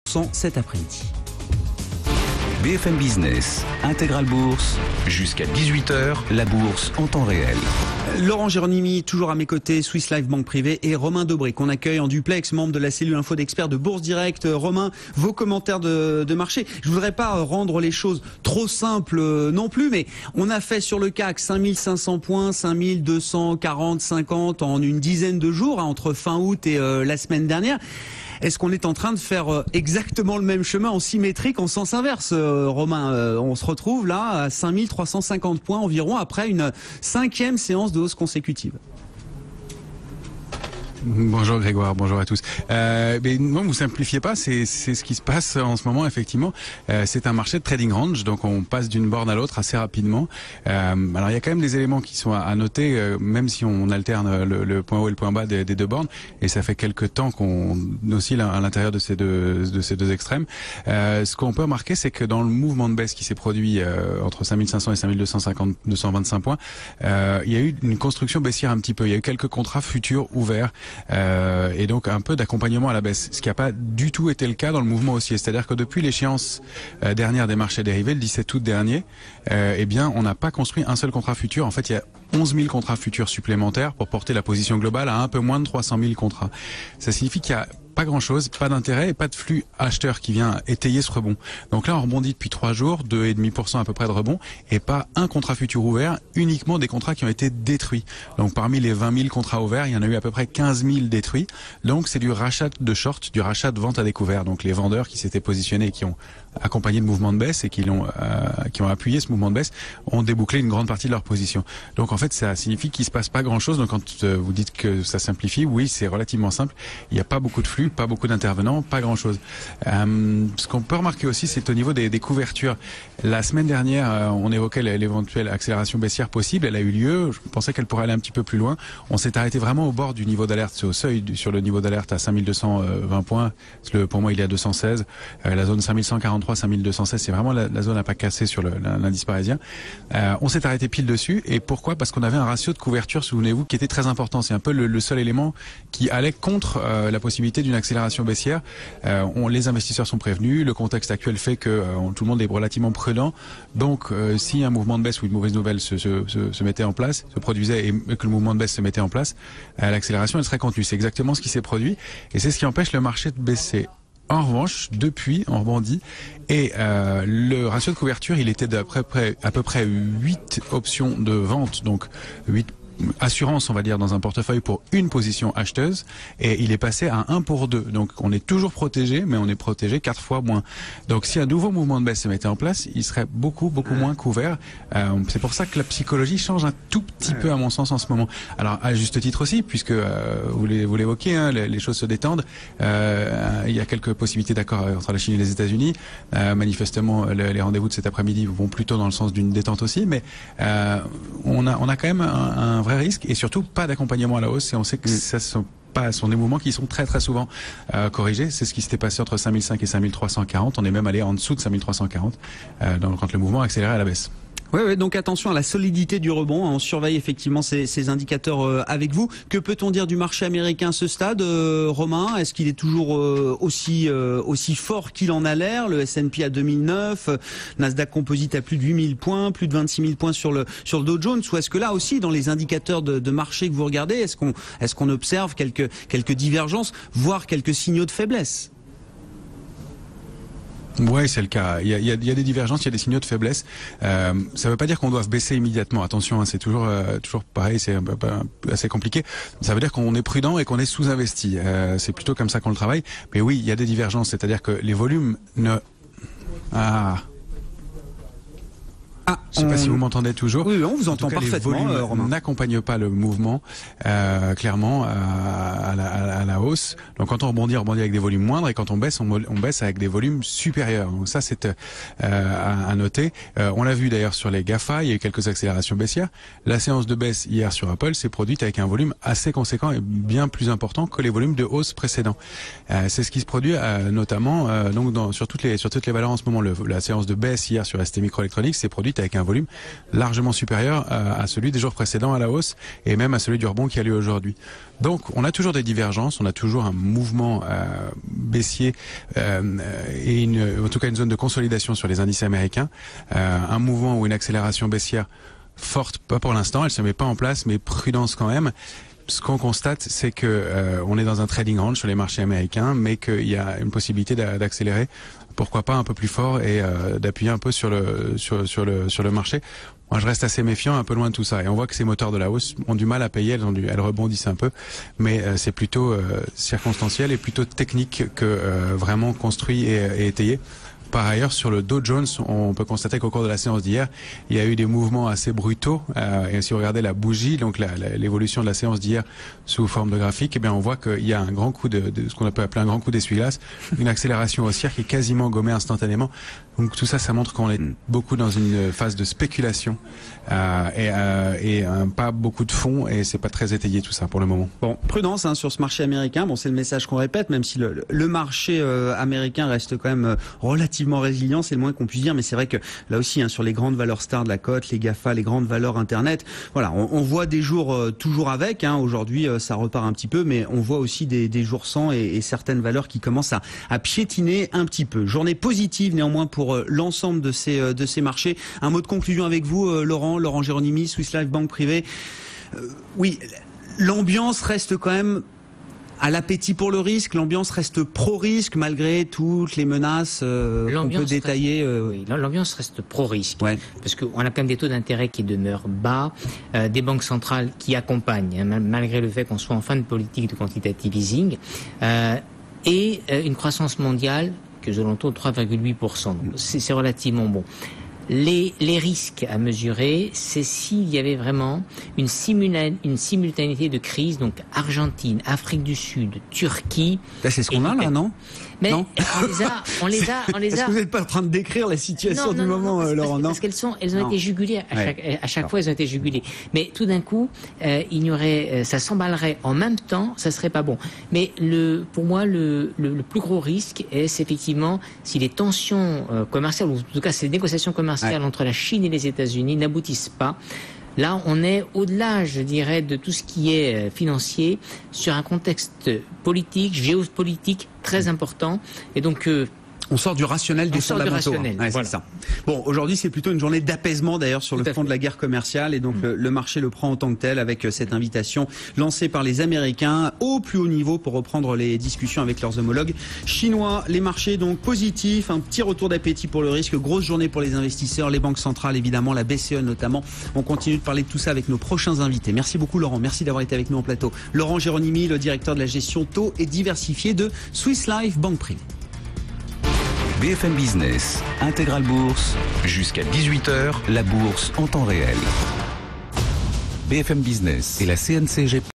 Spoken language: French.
cet après-midi. BFM Business, Intégral Bourse, jusqu'à 18h, la bourse en temps réel. Laurent Géronimi, toujours à mes côtés, Swiss Life Banque Privée, et Romain Dobré, qu'on accueille en duplex, membre de la cellule info d'experts de Bourse Direct. Romain, vos commentaires de marché. Je voudrais pas rendre les choses trop simples non plus, mais on a fait sur le CAC 5500 points, 5240, 50 en une dizaine de jours, entre fin août et la semaine dernière. Est-ce qu'on est en train de faire exactement le même chemin en symétrique, en sens inverse, Romain? On se retrouve là à 5350 points environ après une 5e séance de hausse consécutive. Bonjour Grégoire, bonjour à tous. Mais non, vous simplifiez pas, c'est ce qui se passe en ce moment effectivement. C'est un marché de trading range, donc on passe d'une borne à l'autre assez rapidement. Alors il y a quand même des éléments qui sont à noter, même si on alterne le point haut et le point bas des deux bornes, et ça fait quelques temps qu'on oscille à l'intérieur de ces deux extrêmes. Ce qu'on peut remarquer, c'est que dans le mouvement de baisse qui s'est produit entre 5500 et 5225 points, il y a eu une construction baissière un petit peu. Il y a eu quelques contrats futurs ouverts. Et donc un peu d'accompagnement à la baisse, ce qui n'a pas du tout été le cas dans le mouvement haussier. C'est-à-dire que depuis l'échéance dernière des marchés dérivés, le 17 août dernier, eh bien on n'a pas construit un seul contrat futur. En fait, il y a 11 000 contrats futurs supplémentaires pour porter la position globale à un peu moins de 300 000 contrats. Ça signifie qu'il y a pas grand-chose, pas d'intérêt et pas de flux acheteur qui vient étayer ce rebond. Donc là, on rebondit depuis 3 jours, 2,5% à peu près de rebond, et pas un contrat futur ouvert, uniquement des contrats qui ont été détruits. Donc parmi les 20 000 contrats ouverts, il y en a eu à peu près 15 000 détruits. Donc c'est du rachat de short, du rachat de vente à découvert. Donc les vendeurs qui s'étaient positionnés et qui ont accompagné le mouvement de baisse et qui ont appuyé ce mouvement de baisse ont débouclé une grande partie de leur position. Donc en fait, ça signifie qu'il se passe pas grand-chose. Donc quand vous dites que ça simplifie, oui, c'est relativement simple. Il n'y a pas beaucoup de flux, pas beaucoup d'intervenants, pas grand-chose. Ce qu'on peut remarquer aussi, c'est au niveau des couvertures. La semaine dernière, on évoquait l'éventuelle accélération baissière possible. Elle a eu lieu. Je pensais qu'elle pourrait aller un petit peu plus loin. On s'est arrêté vraiment au bord du niveau d'alerte, au seuil sur le niveau d'alerte à 5220 points. Pour moi, il est à 216. La zone 5143, 5216, c'est vraiment la zone à pas casser sur l'indice parisien. On s'est arrêté pile dessus. Et pourquoi? Parce qu'on avait un ratio de couverture, souvenez-vous, qui était très important. C'est un peu le seul élément qui allait contre la possibilité d'une accélération baissière. Les investisseurs sont prévenus. Le contexte actuel fait que tout le monde est relativement prudent. Donc, si un mouvement de baisse ou une mauvaise nouvelle se mettait en place, se produisait et que le mouvement de baisse se mettait en place, l'accélération elle serait contenue. C'est exactement ce qui s'est produit et c'est ce qui empêche le marché de baisser. En revanche, depuis, on rebondit et le ratio de couverture, il était à peu près 8 options de vente, donc 8 assurance, on va dire, dans un portefeuille pour une position acheteuse, et il est passé à 1 pour 2. Donc on est toujours protégé, mais on est protégé 4 fois moins. Donc si un nouveau mouvement de baisse se mettait en place, il serait beaucoup moins couvert. C'est pour ça que la psychologie change un tout petit peu à mon sens en ce moment. Alors à juste titre aussi, puisque vous l'évoquez, hein, les choses se détendent. Il y a quelques possibilités d'accord entre la Chine et les États-Unis. Manifestement, les rendez-vous de cet après-midi vont plutôt dans le sens d'une détente aussi, mais on a quand même un vrai risque et surtout pas d'accompagnement à la hausse, et on sait que ça sont des mouvements qui sont très souvent corrigés. C'est ce qui s'était passé entre 5005 et 5340. On est même allé en dessous de 5340 quand le mouvement accélérait à la baisse. Oui, donc attention à la solidité du rebond. On surveille effectivement ces indicateurs avec vous. Que peut-on dire du marché américain à ce stade, Romain? Est-ce qu'il est toujours aussi fort qu'il en a l'air? Le S&P à 2009, Nasdaq Composite à plus de 8000 points, plus de 26 000 points sur le Dow Jones. Ou est-ce que là aussi, dans les indicateurs de marché que vous regardez, est-ce qu'on observe quelques divergences, voire quelques signaux de faiblesse? Oui, c'est le cas. Il y a des divergences, il y a des signaux de faiblesse. Ça ne veut pas dire qu'on doit baisser immédiatement. Attention, hein, c'est toujours pareil, c'est assez compliqué. Ça veut dire qu'on est prudent et qu'on est sous-investi. C'est plutôt comme ça qu'on le travaille. Mais oui, il y a des divergences, c'est-à-dire que les volumes ne... Je ne sais pas si vous m'entendez toujours. Oui, on vous entend parfaitement. Les volumes n'accompagnent pas le mouvement, clairement, à la hausse. Donc quand on rebondit avec des volumes moindres, et quand on baisse avec des volumes supérieurs. Donc ça, c'est à noter. On l'a vu d'ailleurs sur les GAFA, il y a eu quelques accélérations baissières. La séance de baisse hier sur Apple s'est produite avec un volume assez conséquent et bien plus important que les volumes de hausse précédents. C'est ce qui se produit notamment sur toutes les valeurs en ce moment. La séance de baisse hier sur ST Microelectronics s'est produite minutes avec un volume largement supérieur à celui des jours précédents à la hausse et même à celui du rebond qui a lieu aujourd'hui. Donc on a toujours des divergences, on a toujours un mouvement baissier et en tout cas une zone de consolidation sur les indices américains, un mouvement ou une accélération baissière forte, pas pour l'instant, elle se met pas en place, mais prudence quand même. Ce qu'on constate, c'est que on est dans un trading range sur les marchés américains, mais qu'il y a une possibilité d'accélérer, pourquoi pas un peu plus fort et d'appuyer un peu sur le marché. Moi, je reste assez méfiant, un peu loin de tout ça. Et on voit que ces moteurs de la hausse ont du mal à payer, elles rebondissent un peu, mais c'est plutôt circonstanciel et plutôt technique que vraiment construit et étayé. Par ailleurs, sur le Dow Jones, on peut constater qu'au cours de la séance d'hier, il y a eu des mouvements assez brutaux. Et si vous regardez la bougie, donc l'évolution de la séance d'hier sous forme de graphique, eh bien on voit qu'il y a un grand coup de ce qu'on peut appeler un grand coup d'essuie-glace, une accélération haussière qui est quasiment gommée instantanément. Donc tout ça, ça montre qu'on est beaucoup dans une phase de spéculation et pas beaucoup de fonds, et c'est pas très étayé tout ça pour le moment. Bon, prudence sur ce marché américain. Bon, c'est le message qu'on répète, même si le marché américain reste quand même relativement résilient, c'est le moins qu'on puisse dire. Mais c'est vrai que là aussi, sur les grandes valeurs stars de la cote, les GAFA, les grandes valeurs Internet, voilà, on voit des jours toujours avec. Aujourd'hui, ça repart un petit peu, mais on voit aussi des jours sans et certaines valeurs qui commencent à piétiner un petit peu. Journée positive néanmoins pour l'ensemble de ces marchés. Un mot de conclusion avec vous, Laurent Géronimi, Swiss Life Banque Privée. Oui, l'ambiance reste quand même à l'appétit pour le risque, l'ambiance reste pro-risque malgré toutes les menaces qu'on peut détailler. Oui, l'ambiance reste pro-risque, ouais. Parce qu'on a quand même des taux d'intérêt qui demeurent bas, des banques centrales qui accompagnent, malgré le fait qu'on soit en fin de politique de quantitative easing, et une croissance mondiale que aux alentours de 3,8%. C'est relativement bon. Les risques à mesurer, c'est s'il y avait vraiment une simultanéité de crise, donc Argentine, Afrique du Sud, Turquie. Là, c'est ce qu'on a là, non? Mais non. on les a. Est-ce que vous n'êtes pas en train de décrire la situation du moment, Laurent? Non, parce qu'elles ont été jugulées à chaque fois, elles ont été jugulées. Mais tout d'un coup, ça s'emballerait en même temps, ça serait pas bon. Mais pour moi, le plus gros risque c'est effectivement si les tensions commerciales, ou en tout cas ces négociations commerciales entre la Chine et les États-Unis n'aboutissent pas. Là, on est au-delà, je dirais, de tout ce qui est financier, sur un contexte politique, géopolitique très important. Et donc, on sort du rationnel des fondamentaux. Voilà. C'est ça. Bon, aujourd'hui, c'est plutôt une journée d'apaisement d'ailleurs sur le front de la guerre commerciale, et donc le marché le prend en tant que tel avec cette invitation lancée par les Américains au plus haut niveau pour reprendre les discussions avec leurs homologues chinois. Les marchés donc positifs, un petit retour d'appétit pour le risque, grosse journée pour les investisseurs, les banques centrales évidemment, la BCE notamment. On continue de parler de tout ça avec nos prochains invités. Merci beaucoup Laurent, merci d'avoir été avec nous en plateau. Laurent Géronimi, le directeur de la gestion taux et diversifiée de Swiss Life Banque Privée. BFM Business, Intégral Bourse, jusqu'à 18h, la bourse en temps réel. BFM Business et la CNCG.